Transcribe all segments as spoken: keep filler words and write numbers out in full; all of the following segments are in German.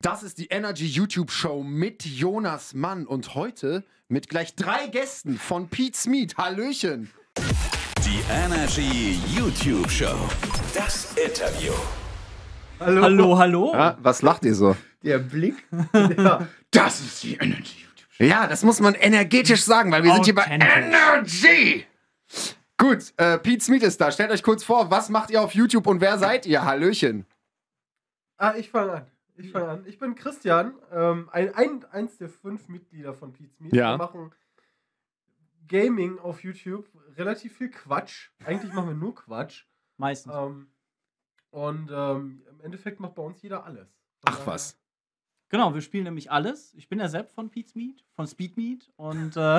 Das ist die Energy YouTube Show mit Jonas Mann und heute mit gleich drei Gästen von Pete Smith. Hallöchen! Die Energy YouTube Show. Das Interview. Hallo, hallo. hallo. Ja, was lacht ihr so? Der Blick. Ja, das ist die Energy YouTube Show. Ja, das muss man energetisch sagen, weil wir sind hier bei Energy. Gut, äh, Pete Smith ist da. Stellt euch kurz vor, was macht ihr auf YouTube und wer seid ihr? Hallöchen. Ah, ich fange an. Ich fange an. Ich bin Christian, ähm, ein, ein, eins der fünf Mitglieder von Pete Smith. Ja. Wir machen Gaming auf YouTube, relativ viel Quatsch. Eigentlich machen wir nur Quatsch. Meistens. Ähm, und ähm, im Endeffekt macht bei uns jeder alles. Ach was. Genau, wir spielen nämlich alles. Ich bin ja selbst von Pete Smith, von Speedmeat. Und äh,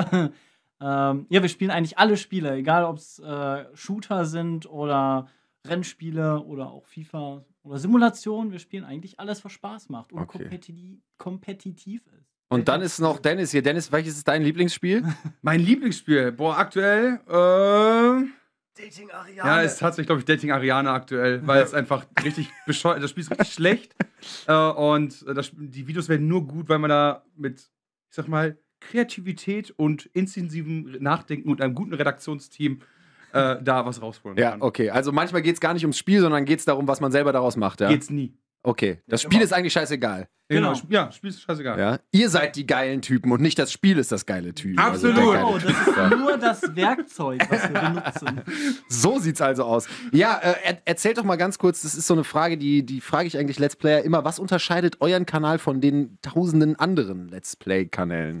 ähm, ja, wir spielen eigentlich alle Spiele, egal ob es äh, Shooter sind oder Rennspiele oder auch FIFA oder Simulation. Wir spielen eigentlich alles, was Spaß macht und Okay. kompetitiv, kompetitiv ist. Und dann ist noch Dennis hier. Dennis, welches ist dein Lieblingsspiel? Mein Lieblingsspiel, boah, aktuell, äh, Dating Ariane. ja, ist tatsächlich, glaube ich, Dating Ariane aktuell, weil es einfach richtig bescheuert, das Spiel ist richtig schlecht äh, und äh, das, die Videos werden nur gut, weil man da mit, ich sag mal, Kreativität und intensivem Nachdenken und einem guten Redaktionsteam äh, da was rausholen Ja, kann. okay. Also manchmal geht es gar nicht ums Spiel, sondern geht es darum, was man selber daraus macht. Ja? Geht's nie. Okay. Das Ja, Spiel immer. ist eigentlich scheißegal. Genau. Genau. Ja, Spiel ist scheißegal. Ja? Ihr seid die geilen Typen und nicht das Spiel ist das geile Typ. Absolut. der Genau, geile das Typ, ja. ist nur das Werkzeug, was wir benutzen. So sieht's also aus. Ja, äh, er, erzählt doch mal ganz kurz, das ist so eine Frage, die, die frage ich eigentlich Let's Player immer. Was unterscheidet euren Kanal von den tausenden anderen Let's Play-Kanälen?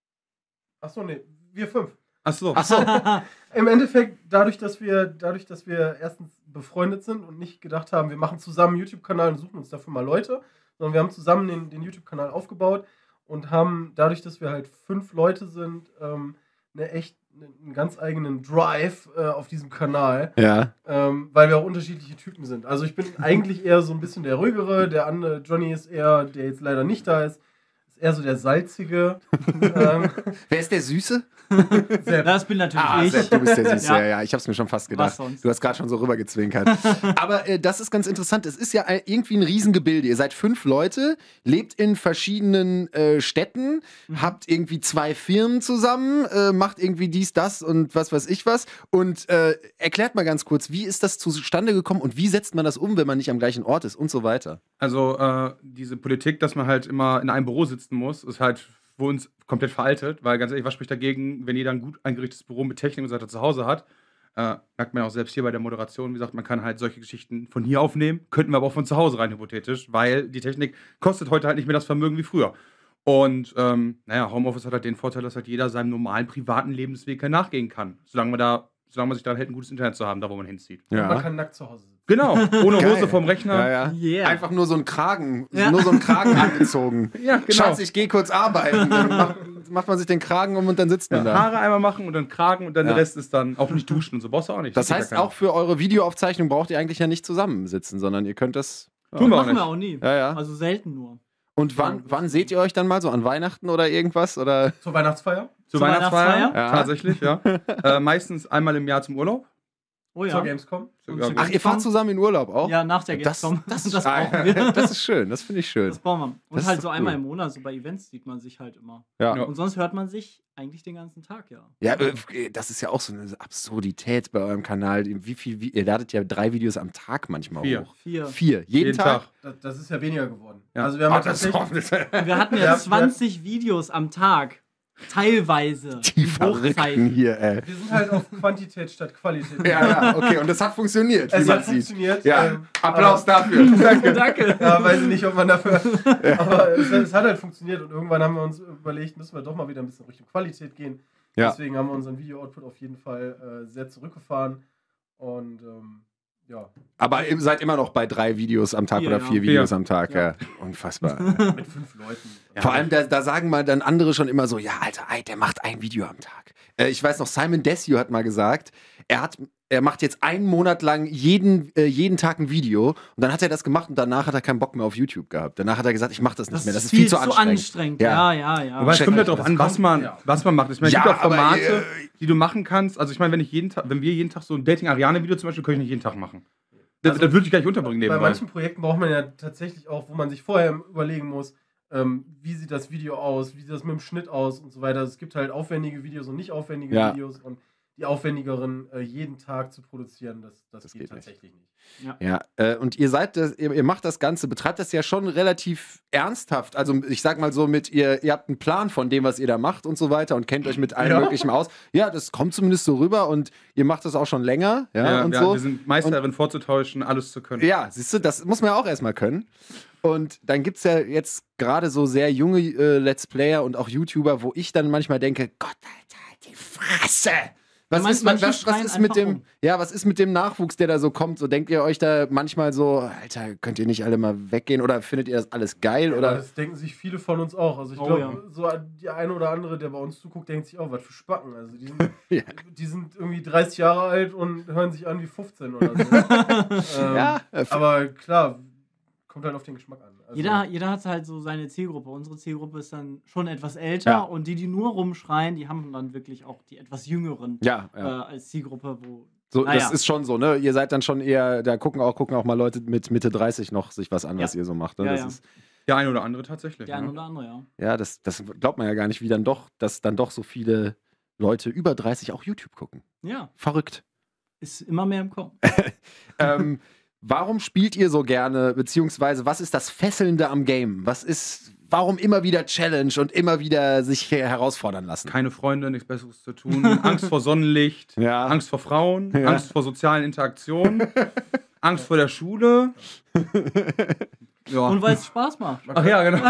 Achso, nee, wir fünf. Achso. Achso, Im Endeffekt, dadurch, dass wir, dadurch, dass wir erstens befreundet sind und nicht gedacht haben, wir machen zusammen einen YouTube-Kanal und suchen uns dafür mal Leute, sondern wir haben zusammen den, den YouTube-Kanal aufgebaut und haben dadurch, dass wir halt fünf Leute sind, ähm, eine echt, einen ganz eigenen Drive äh, auf diesem Kanal, ja. ähm, weil wir auch unterschiedliche Typen sind. Also ich bin eigentlich eher so ein bisschen der ruhigere, der andere Johnny ist eher, der jetzt leider nicht da ist, ist eher so der salzige. ähm, Wer ist der Süße? Sepp. Das bin natürlich Ah, ich. Sepp, du bist der Süße. Ja, Ja. ja, ich hab's mir schon fast gedacht. Was sonst? Du hast gerade schon so rübergezwinkert. Aber äh, das ist ganz interessant. Es ist ja ein- irgendwie ein Riesengebilde. Ihr seid fünf Leute, lebt in verschiedenen äh, Städten, Mhm. habt irgendwie zwei Firmen zusammen, äh, macht irgendwie dies, das und was weiß ich was. Und äh, erklärt mal ganz kurz, wie ist das zustande gekommen und wie setzt man das um, wenn man nicht am gleichen Ort ist und so weiter? Also äh, diese Politik, dass man halt immer in einem Büro sitzen muss, ist halt für uns komplett veraltet, weil ganz ehrlich, was spricht dagegen, wenn jeder ein gut eingerichtetes Büro mit Technik und so weiter zu Hause hat? Äh, merkt man auch selbst hier bei der Moderation, wie gesagt, man kann halt solche Geschichten von hier aufnehmen, könnten wir aber auch von zu Hause rein hypothetisch, weil die Technik kostet heute halt nicht mehr das Vermögen wie früher. Und ähm, naja, Homeoffice hat halt den Vorteil, dass halt jeder seinem normalen privaten Lebensweg nachgehen kann, solange man da, solange man sich daran hält, ein gutes Internet zu haben, da wo man hinzieht. Man kann nackt zu Hause sitzen. Genau, ohne Geil. Hose vom Rechner. Ja, ja. Yeah. Einfach nur so ein Kragen, Ja. nur so ein Kragen angezogen. Ja, genau. Schatz, ich gehe kurz arbeiten. Dann macht, macht man sich den Kragen um und dann sitzt man Ja, da. Haare einmal machen und dann Kragen und dann Ja. der Rest ist dann auch nicht duschen und so. Brauchst du auch nicht. Das Sieht heißt, ja keiner. auch für eure Videoaufzeichnung braucht ihr eigentlich ja nicht zusammensitzen, sondern ihr könnt das. Tun wir auch Machen nicht. wir auch nie. Ja, ja. Also selten nur. Und wann, wann seht ihr euch dann mal so an Weihnachten oder irgendwas? Oder? Zur Weihnachtsfeier? Zur Zur Weihnachtsfeier? Weihnachtsfeier? Ja. Tatsächlich, ja. äh, meistens einmal im Jahr zum Urlaub. Oh ja. Zur Gamescom? Und Ja, zur gut. Ach, ihr fahrt zusammen in Urlaub auch? Ja, nach der Das, Gamescom. das, das ah, brauchen wir. das ist schön, das finde ich schön. Das brauchen wir. Und Das ist halt doch so einmal cool. im Monat, so bei Events sieht man sich halt immer. Ja. Ja. Und sonst hört man sich eigentlich den ganzen Tag, ja. Ja, äh, das ist ja auch so eine Absurdität bei eurem Kanal. Wie viel, wie, ihr ladet ja drei Videos am Tag manchmal Vier. hoch. Vier. Vier. Jeden, Jeden Tag? Tag. Das, das ist ja weniger geworden. Ja. Also wir haben Ah, ja das tatsächlich... Wir hatten ja Ja, zwanzig Videos am Tag. Teilweise. Die in Verrückten Hochzeiten. hier, ey. Wir sind halt auf Quantität statt Qualität. Ja, ja, okay. Und das hat funktioniert, wie Es man hat sieht. funktioniert. Ja, ähm, Applaus aber- dafür. Danke, danke. Ja, weiß ich nicht, ob man dafür... Aber es, es hat halt funktioniert und irgendwann haben wir uns überlegt, müssen wir doch mal wieder ein bisschen Richtung Qualität gehen. Ja. Deswegen haben wir unseren Video-Output auf jeden Fall äh, sehr zurückgefahren. Und ähm, ja, Aber ihr seid immer noch bei drei Videos am Tag Vier, oder ja. vier Videos Vier. am Tag. Ja. Ja. Unfassbar. mit fünf Leuten. Vor allem, da, da sagen mal dann andere schon immer so, ja, Alter, ey, der macht ein Video am Tag. Äh, ich weiß noch, Simon Desue hat mal gesagt, er hat, er macht jetzt einen Monat lang jeden, äh, jeden Tag ein Video und dann hat er das gemacht und danach hat er keinen Bock mehr auf YouTube gehabt. Danach hat er gesagt, ich mach das nicht Das mehr, das ist ist viel zu anstrengend. anstrengend. Ja. Ja, ja, ja. Wobei es Check kommt ja euch darauf das. an, was man, Ja. was man macht. Ich meine, es Ja, gibt auch aber, Formate, äh, die du machen kannst. Also ich meine, wenn ich jeden Tag, wenn wir jeden Tag so ein Dating-Ariane-Video zum Beispiel, können ich nicht jeden Tag machen. Das, Also, das würde ich gar nicht unterbringen Bei nebenbei. manchen Projekten braucht man ja tatsächlich auch, wo man sich vorher überlegen muss, ähm, wie sieht das Video aus, wie sieht das mit dem Schnitt aus und so weiter. Es gibt halt aufwendige Videos und nicht aufwendige Ja. Videos und die aufwendigeren äh, jeden Tag zu produzieren, das, das, Das geht, geht nicht. tatsächlich nicht. Ja, äh, und ihr seid das, ihr, ihr macht das Ganze, betreibt das ja schon relativ ernsthaft. Also ich sag mal so mit, ihr, ihr habt einen Plan von dem, was ihr da macht und so weiter und kennt euch mit allem Ja. Möglichen aus. Ja, das kommt zumindest so rüber und ihr macht das auch schon länger. Ja, Ja, und ja, so. wir sind Meister darin vorzutäuschen, alles zu können. Ja, siehst du, das muss man ja auch erstmal können. Und dann gibt es ja jetzt gerade so sehr junge äh, Let's Player und auch YouTuber, wo ich dann manchmal denke, Gott, Alter, die Fresse! Was, man- ist, was, manche was, was schreien ist mit einfach dem, rum. ja, was ist mit dem Nachwuchs, der da so kommt? So denkt ihr euch da manchmal so, Alter, könnt ihr nicht alle mal weggehen oder findet ihr das alles geil? Aber Oder? das denken sich viele von uns auch. Also ich Oh, glaube, ja. so die eine oder andere, der bei uns zuguckt, denkt sich auch, was für Spacken. Also die sind, Ja. die sind irgendwie dreißig Jahre alt und hören sich an wie fünfzehn oder so. ähm, Ja, äh, aber klar, kommt halt auf den Geschmack an. Also, Jeder, jeder hat halt so seine Zielgruppe. Unsere Zielgruppe ist dann schon etwas älter Ja. und die, die nur rumschreien, die haben dann wirklich auch die etwas jüngeren Ja, äh, ja. als Zielgruppe, wo. So, naja. das ist schon so, ne? Ihr seid dann schon eher, da gucken auch, gucken auch mal Leute mit Mitte dreißig noch sich was an, Ja. was ihr so macht. Ne? Ja, das ja. Ist, Der eine oder andere tatsächlich. Der eine ja. oder andere, ja. ja, das, das glaubt man ja gar nicht, wie dann doch, dass dann doch so viele Leute über dreißig auch YouTube gucken. Ja, Verrückt. ist immer mehr im Kommen. ähm, warum spielt ihr so gerne, beziehungsweise was ist das Fesselnde am Game? Was ist, warum immer wieder Challenge und immer wieder sich her- herausfordern lassen? Keine Freunde, nichts Besseres zu tun. Angst vor Sonnenlicht, Ja. Angst vor Frauen, Ja. Angst vor sozialen Interaktionen, Angst vor der Schule. Ja. Und weil es Spaß macht. Ach ja, genau.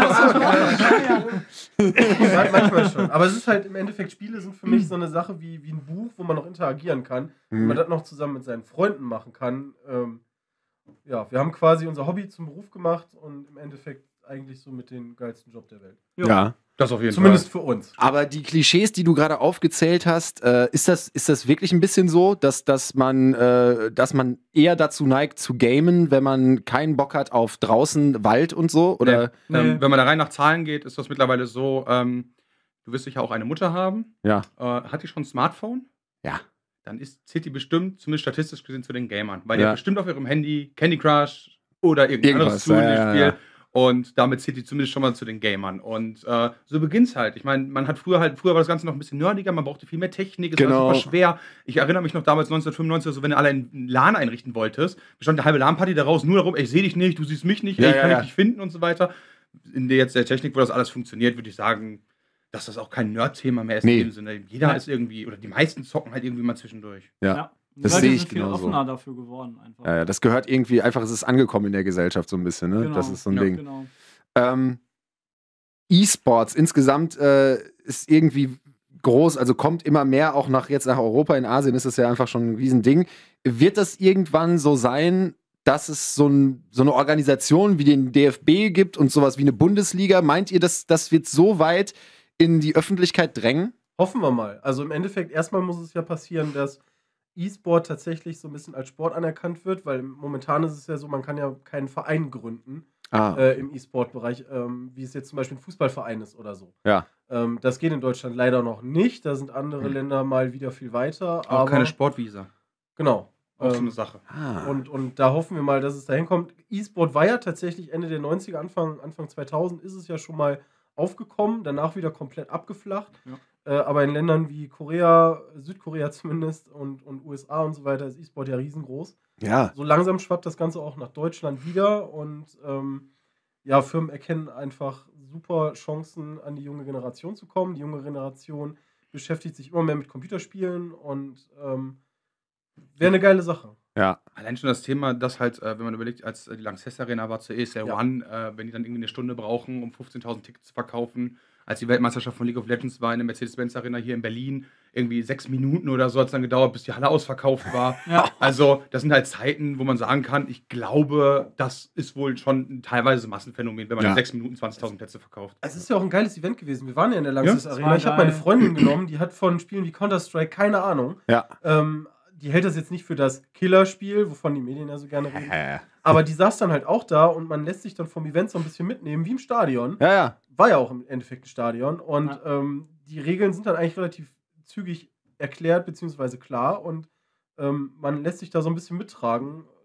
Man- manchmal schon. Aber es ist halt im Endeffekt, Spiele sind für mich so eine Sache wie, wie ein Buch, wo man noch interagieren kann. Wenn Mhm. man das noch zusammen mit seinen Freunden machen kann. Ähm, ja, wir haben quasi unser Hobby zum Beruf gemacht und im Endeffekt eigentlich so mit den geilsten Job der Welt. Ja. Das auf jeden Zumindest Fall. für uns. Aber die Klischees, die du gerade aufgezählt hast, äh, ist, das, ist das wirklich ein bisschen so, dass, dass, man, äh, dass man eher dazu neigt zu gamen, wenn man keinen Bock hat auf draußen Wald und so? Oder? Nee. Ähm, Nee. wenn man da rein nach Zahlen geht, ist das mittlerweile so, ähm, du wirst sicher auch eine Mutter haben. Ja. Äh, hat die schon ein Smartphone? Ja. Dann ist, zählt die bestimmt, zumindest statistisch gesehen, zu den Gamern. Weil die Ja. hat bestimmt auf ihrem Handy Candy Crush oder irgendein Irgendwas, anderes ja, ja, Spiel. ja. Und damit zählt die zumindest schon mal zu den Gamern. Und äh, so beginnt es halt. Ich meine, man hat früher halt, früher war das Ganze noch ein bisschen nerdiger, man brauchte viel mehr Technik, es Genau. war super schwer. Ich erinnere mich noch damals neunzehnhundertfünfundneunzig, also wenn du alle einen LAN einrichten wolltest, bestand eine halbe LAN-Party daraus nur darum, ey, ich sehe dich nicht, du siehst mich nicht, Ja, ey, ich ja, kann ja. dich nicht finden und so weiter. In der jetzt der Technik, wo das alles funktioniert, würde ich sagen, dass das auch kein Nerd-Thema mehr ist Nee. in dem Sinne. Jeder Ja. ist irgendwie, oder die meisten zocken halt irgendwie mal zwischendurch. Ja. Ja. Die Das Leute sehe sind ich viel genauso. offener dafür geworden. Einfach. Ja, ja, das gehört irgendwie einfach, es ist angekommen in der Gesellschaft so ein bisschen, ne? Genau. Das ist so ein Ja, Ding. Genau. Ähm, E-Sports insgesamt äh, ist irgendwie groß, also kommt immer mehr auch nach jetzt nach Europa. In Asien ist es ja einfach schon ein Riesending. Wird das irgendwann so sein, dass es so, ein, so eine Organisation wie den D F B gibt und sowas wie eine Bundesliga? Meint ihr, dass das wird so weit in die Öffentlichkeit drängen? Hoffen wir mal. Also im Endeffekt, erstmal muss es ja passieren, dass E-Sport tatsächlich so ein bisschen als Sport anerkannt wird, weil momentan ist es ja so, man kann ja keinen Verein gründen Ah, äh, im E-Sport-Bereich, ähm, wie es jetzt zum Beispiel ein Fußballverein ist oder so. ja. Ähm, das geht in Deutschland leider noch nicht. Da sind andere Hm. Länder mal wieder viel weiter. Auch aber keine Sportvisa. Genau. Auch so Ähm, eine Sache. Ah. und, und da hoffen wir mal, dass es dahin kommt. E-Sport war ja tatsächlich Ende der neunziger, Anfang, Anfang zweitausend ist es ja schon mal aufgekommen, danach wieder komplett abgeflacht. Äh, aber in Ländern wie Korea, Südkorea zumindest und, und U S A und so weiter ist E-Sport ja riesengroß. ja. So langsam schwappt das Ganze auch nach Deutschland wieder und ähm, ja, Firmen erkennen einfach super Chancen, an die junge Generation zu kommen. Die junge Generation beschäftigt sich immer mehr mit Computerspielen und ähm, wäre eine geile Sache. Ja. Allein schon das Thema, dass halt, äh, wenn man überlegt, als äh, die Lanxess Arena war zur E S L Ja. One, äh, wenn die dann irgendwie eine Stunde brauchen, um fünfzehntausend Tickets zu verkaufen, als die Weltmeisterschaft von League of Legends war in der Mercedes-Benz Arena hier in Berlin, irgendwie sechs Minuten oder so hat es dann gedauert, bis die Halle ausverkauft war. Ja. Also, das sind halt Zeiten, wo man sagen kann, ich glaube, das ist wohl schon ein teilweise Massenphänomen, wenn man Ja. in sechs Minuten zwanzigtausend Plätze verkauft. Es ist ja auch ein geiles Event gewesen. Wir waren ja in der Lanxess Ja, es Arena. war Ich habe meine geil. Freundin genommen, die hat von Spielen wie Counter-Strike keine Ahnung. Ja. Ähm, die hält das jetzt nicht für das Killerspiel, wovon die Medien ja so gerne reden. Äh. Aber die saß dann halt auch da und man lässt sich dann vom Event so ein bisschen mitnehmen, wie im Stadion. Ja, ja. War ja auch im Endeffekt ein Stadion. Und Ja. ähm, die Regeln sind dann eigentlich relativ zügig erklärt, beziehungsweise klar. Und ähm, man lässt sich da so ein bisschen mittragen.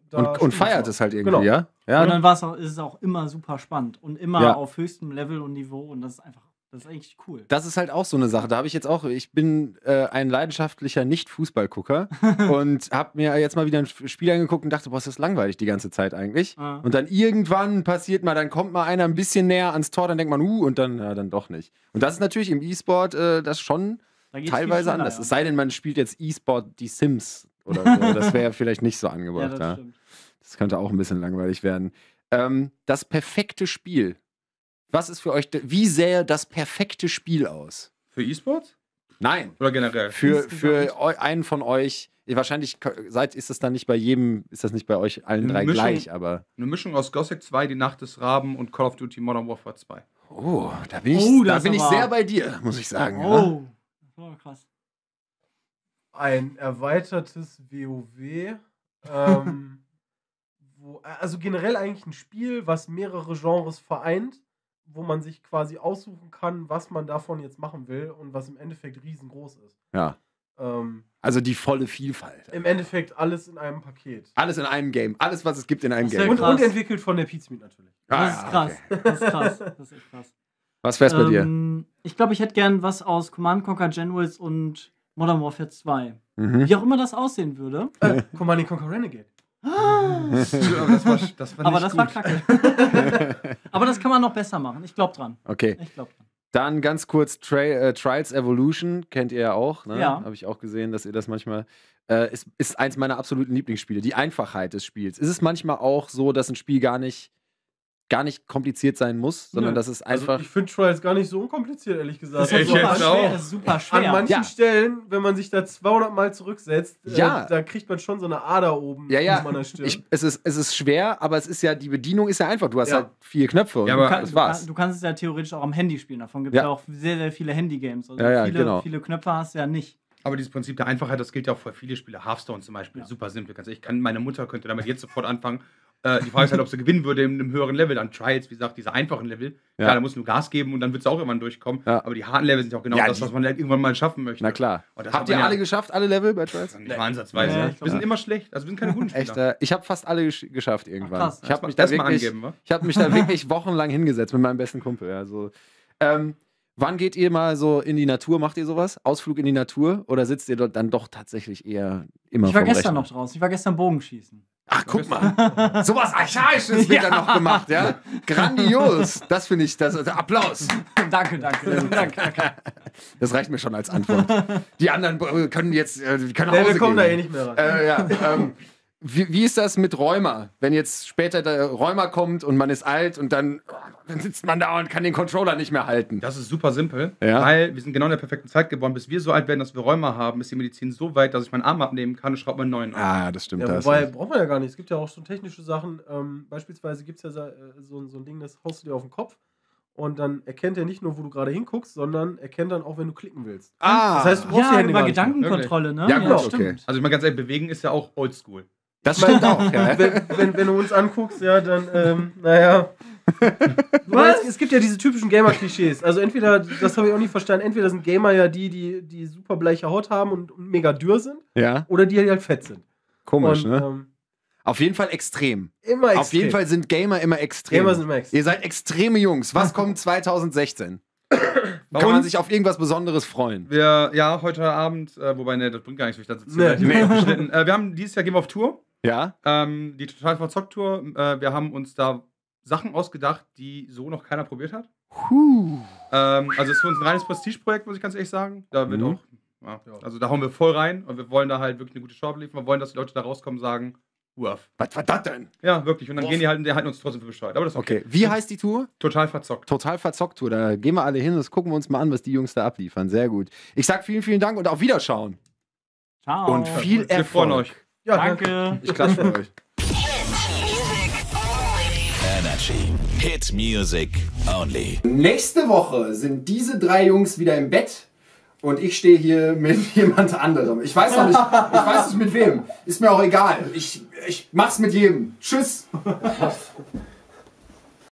da Und, und stimmt feiert so. es halt irgendwie, Genau. ja? Ja, Und dann war's auch, ist es auch immer super spannend und immer Ja. auf höchstem Level und Niveau und das ist einfach, das ist eigentlich cool. das ist halt auch so eine Sache. Da habe ich jetzt auch, ich bin äh, ein leidenschaftlicher Nicht-Fußballgucker und habe mir jetzt mal wieder ein Spiel angeguckt und dachte, boah, ist das langweilig die ganze Zeit eigentlich. Ah. Und dann irgendwann passiert mal, dann kommt mal einer ein bisschen näher ans Tor, dann denkt man, uh, und dann, ja, dann doch nicht. Und das ist natürlich im E-Sport äh, das schon Da geht's viel teilweise schneller, anders. ja. Es sei denn, man spielt jetzt E-Sport die Sims oder so. Das wäre vielleicht nicht so Ja, angebracht. das Ja, stimmt. das könnte auch ein bisschen langweilig werden. Ähm, das perfekte Spiel. Was ist für euch, de- wie sähe das perfekte Spiel aus? Für E-Sports? Nein. Oder generell? Für, Insgesamt. für eu- einen von euch, wahrscheinlich ko- seid, ist das dann nicht bei jedem, ist das nicht bei euch allen Eine drei Mischung. gleich, aber. Eine Mischung aus Gothic zwei, Die Nacht des Raben und Call of Duty Modern Warfare zwei. Oh, da bin ich, Oh, da das bin ich aber- sehr bei dir, muss ich sagen. Ja. Oh, das war krass. Ein erweitertes WoW. Ähm, wo, also generell eigentlich ein Spiel, was mehrere Genres vereint, wo man sich quasi aussuchen kann, was man davon jetzt machen will und was im Endeffekt riesengroß ist. Ja. Ähm, Also die volle Vielfalt. Im Endeffekt alles in einem Paket. Alles in einem Game. Alles, was es gibt in einem Das wär Game. Und, krass. und entwickelt von der Pizmeet natürlich. Ah, Das ist ja, krass. okay. Das ist krass. Das ist echt krass. Was wär's bei dir? Ähm, ich glaube, ich hätte gern was aus Command and Conquer Generals und Modern Warfare zwei. Mhm. Wie auch immer das aussehen würde. Äh, Command and Conquer Renegade. das war, das war Aber nicht das war gut. kacke. Aber das kann man noch besser machen. Ich glaube dran. Okay. Ich glaube dran. Dann ganz kurz Tra äh, Trials Evolution, kennt ihr ja auch, ne? Ja. Habe ich auch gesehen, dass ihr das manchmal. Äh, ist, ist eins meiner absoluten Lieblingsspiele. Die Einfachheit des Spiels. Ist es manchmal auch so, dass ein Spiel gar nicht, gar nicht kompliziert sein muss, sondern Nö. dass es Also einfach. ich finde Trials gar nicht so unkompliziert, ehrlich gesagt. Das ist, halt Ich Also, super jetzt an, auch. schwer. Das ist super an schwer. manchen Ja. Stellen, wenn man sich da zweihundert Mal zurücksetzt, Ja. äh, da kriegt man schon so eine Ader oben Ja, ja. auf meiner Stirn. ich, es, ist, es ist schwer, aber es ist ja, die Bedienung ist ja einfach. Du hast Ja. halt vier Knöpfe und Ja, aber- Du, kann, das du, war's. kann, du kannst es ja theoretisch auch am Handy spielen. Davon gibt es Ja. ja. auch sehr, sehr viele Handy-Games. Also Ja, ja, viele, genau. viele Knöpfe hast du ja nicht. Aber dieses Prinzip der Einfachheit, das gilt ja auch für viele Spiele. Hearthstone zum Beispiel, Ja. super simpel. Ganz ehrlich, ich kann, meine Mutter könnte damit jetzt sofort anfangen. Äh, die Frage ist halt, ob sie gewinnen würde in einem höheren Level. Dann Trials, wie gesagt, diese einfachen Level. Ja. Klar, da muss nur Gas geben und dann wird es auch irgendwann durchkommen. Ja. Aber die harten Level sind ja auch genau Ja, das, die- was man halt irgendwann mal schaffen möchte. Na klar. Und das Habt hat ihr man ja- alle geschafft, alle Level bei Trials? Nicht mal ansatzweise. Ja, ne? ich glaub, Wir sind ja. immer schlecht. Also wir sind keine guten Spieler. Echt, äh, ich habe fast alle gesch geschafft irgendwann. Ach, krass. Ich habe mich, da Erst mal wirklich- angeben, wa? ich hab mich da wirklich wochenlang hingesetzt mit meinem besten Kumpel. Also, ähm, wann geht ihr mal so in die Natur? Macht ihr sowas? Ausflug in die Natur? Oder sitzt ihr dort dann doch tatsächlich eher immer Ich war vom gestern Rechner? noch draußen. Ich war gestern Bogenschießen. Ach, guck mal. Sowas Archaisches wird Ja. dann noch gemacht, ja? Grandios. Das finde ich, das, also Applaus. danke, danke. danke, danke. Das reicht mir schon als Antwort. Die anderen äh, können jetzt, äh, die können nach Nee, Hause wir kommen gehen. da eh nicht mehr ran. Äh, ja, ähm, wie, wie ist das mit Rheuma? Wenn jetzt später der Rheuma kommt und man ist alt und dann, dann sitzt man da und kann den Controller nicht mehr halten. Das ist super simpel, Ja. weil wir sind genau in der perfekten Zeit geboren. Bis wir so alt werden, dass wir Rheuma haben, ist die Medizin so weit, dass ich meinen Arm abnehmen kann und schraube mir einen neuen an. Ah, das stimmt. Ja, das wobei, braucht man ja gar nicht. Es gibt ja auch schon technische Sachen. Ähm, beispielsweise gibt es ja so, äh, so, so ein Ding, das haust du dir auf den Kopf und dann erkennt er nicht nur, wo du gerade hinguckst, sondern erkennt dann auch, wenn du klicken willst. Ah, Das heißt, du brauchst die Ja, Hände über gar nicht mehr. Gedankenkontrolle, ne? Ja, gut, okay. stimmt. Also ich meine ganz ehrlich, bewegen ist ja auch oldschool. das stimmt auch. Ja. wenn, wenn, wenn du uns anguckst, ja, dann, ähm, naja. Was? Es, es gibt ja diese typischen Gamer-Klischees. Also entweder, das habe ich auch nicht verstanden, entweder sind Gamer ja die, die, die super bleiche Haut haben und, und mega dürr sind, Ja, oder die, die halt fett sind. komisch, und, ne? Ähm, Auf jeden Fall extrem. immer extrem. Auf jeden Fall sind Gamer immer extrem. Gamer sind immer extrem. Ihr seid extreme Jungs. Was kommt zwanzig sechzehn? Bei Kann man uns- sich auf irgendwas Besonderes freuen? Wir, ja, heute Abend, äh, wobei, ne, das bringt gar nichts, wenn ich das Nee. jetzt nee. geschnitten. Äh, wir haben dieses Jahr gehen wir auf Tour. Ja? Ähm, die Total Verzockt Tour. Äh, wir haben uns da Sachen ausgedacht, die so noch keiner probiert hat. Puh. Ähm, also es ist für uns ein reines Prestigeprojekt, muss ich ganz ehrlich sagen. Da wird Mhm. auch, ja, also da hauen wir voll rein und wir wollen da halt wirklich eine gute Show abliefern. Wir wollen, dass die Leute da rauskommen und sagen, uff. Was war das denn? Ja, wirklich. Und dann Uff. gehen die halt, die halten uns trotzdem für bescheuert. Aber das ist okay. Okay, wie heißt die Tour? Total verzockt. Total verzockt Tour. Da gehen wir alle hin, das gucken wir uns mal an, was die Jungs da abliefern. Sehr gut. Ich sag vielen, vielen Dank und auf Wiederschauen. Ciao. Und viel Wir freuen Erfolg. euch. Ja, Danke. Ich klatsche für euch. Energy. Hit Music Only. Nächste Woche sind diese drei Jungs wieder im Bett und ich stehe hier mit jemand anderem. Ich weiß noch nicht, ich weiß nicht mit wem. Ist mir auch egal. Ich, ich mach's mit jedem. Tschüss.